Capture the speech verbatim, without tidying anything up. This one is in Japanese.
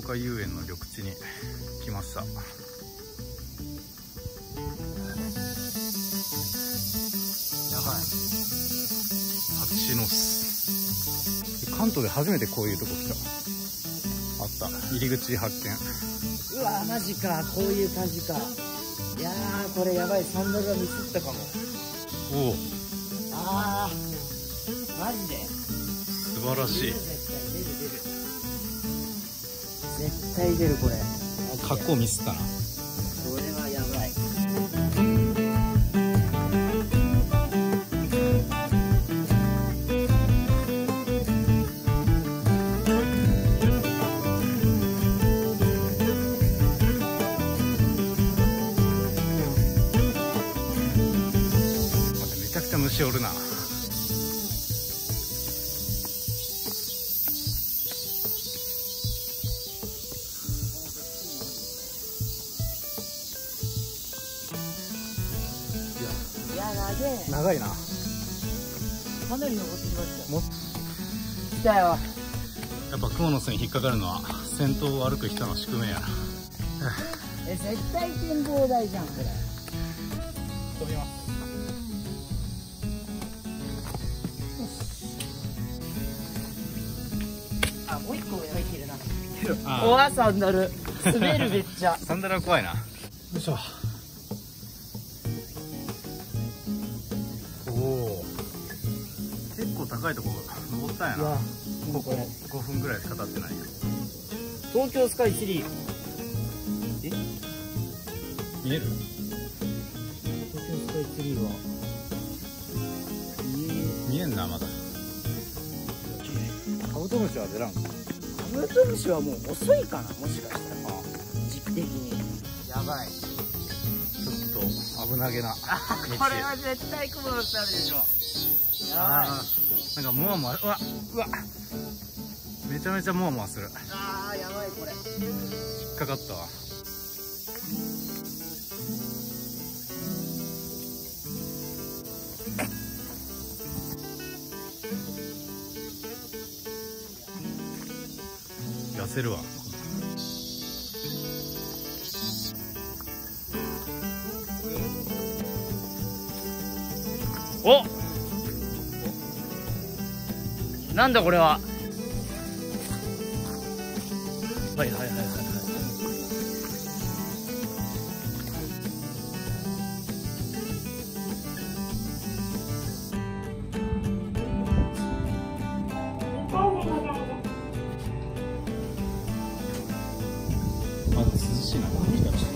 岡遊園の緑地に来ました。やばい、蜂の巣。関東で初めてこういうとこ来た。あった、入り口発見。 うわマジか、こういう感じか。いやーこれやばい、サンダルがミスったかも。 おお、 あーマジで素晴らしい。 絶対出るこれ。 格好ミスったな。 これはやばい。 めちゃくちゃ虫おるな。長いな。 かなり登ってきましたよ。 も来たよ。 やっぱ蜘蛛の巣に引っかかるのは先頭を歩く人の宿命やな。 え、絶対展望台じゃんこれ。 飛びます。 あ、もう一個上入ってるな。 あおわ、サンダル滑るめっちゃ。 サンダルは怖いな。よいしょ。おお、結構高いとこ登ったんやな。ここごふんぐらいしか経ってないよ。 東京スカイツリー。え、 見える？ 東京スカイツリーは見えんな、まだ。カブトムシは出らん。 カブトムシはもう遅いかな、もしかしたら。時期的にやばい。 ちょっと危なげな道。 これは絶対蜘蛛の巣あるでしょ。やばい。 あー、なんかモワモワ、うわうわ、めちゃめちゃモワモワする。 あーやばい、これ引っかかったわ。痩せるわ。 お、なんだこれは。はいはいはいはいはい。 まだ涼しいな、この日たち。